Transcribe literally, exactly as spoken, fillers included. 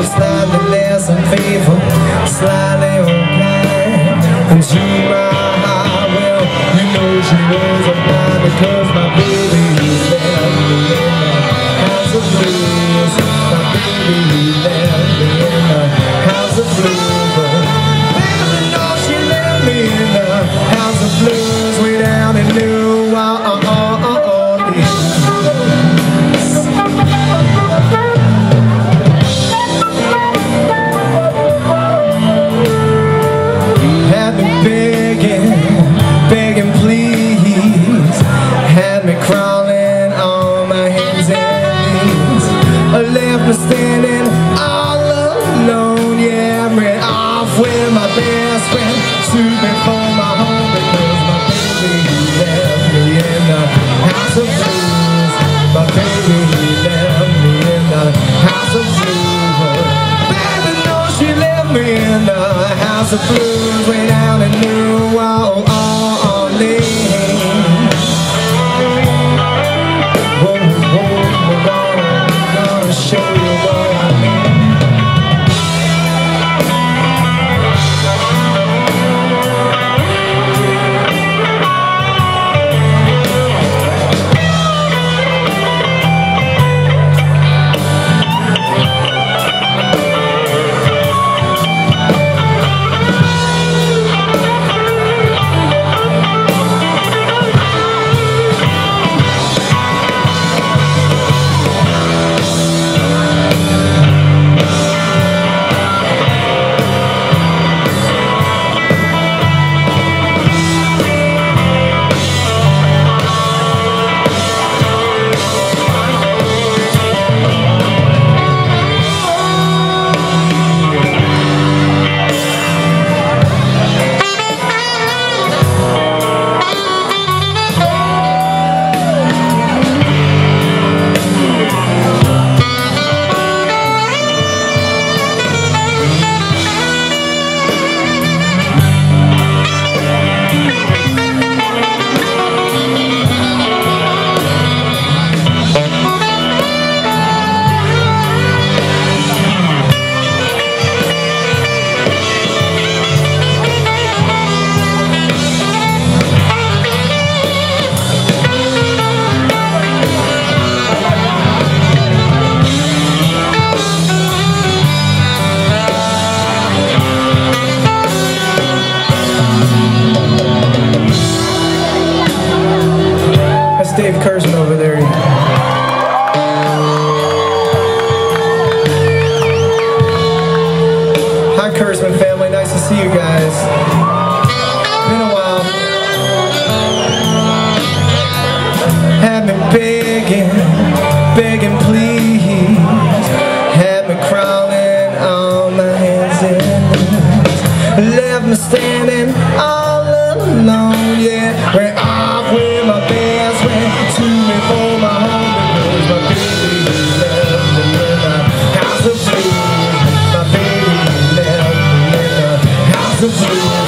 me slightly less unfaithful, slightly unkind. And to my heart, well, you know she was a blind, because my baby left me in the house of blues. My baby left me in the house of blues. Baby, no, she left me in the house of blues, way down in New Orleans. Had me begging, begging please, had me crawling on my hands and knees, left me standing all alone. Yeah, I ran off with my best friend to me for my home, because my baby left me in the house of blues. My baby left me in the house of blues. Baby, no, she left me in the house of blues, way down in New Orleans. Whoa, whoa, we're gonna, gonna show you what I mean. Over there. Hi, Kurzman family. Nice to see you guys. Been a while. Had me begging, begging please. Had me crawling on my hands and knees. Left me standing all alone. Yeah, ran off with my best friend to me for my home, because my baby left me in the house of blues. My baby left me in the house of blues.